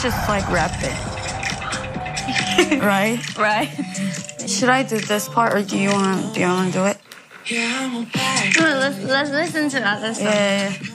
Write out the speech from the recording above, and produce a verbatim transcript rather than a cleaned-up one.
just like rap it. Right? Right. Should I do this part or do you want do you want to do it? No, let's let's listen to that. Listen. Yeah, yeah, yeah.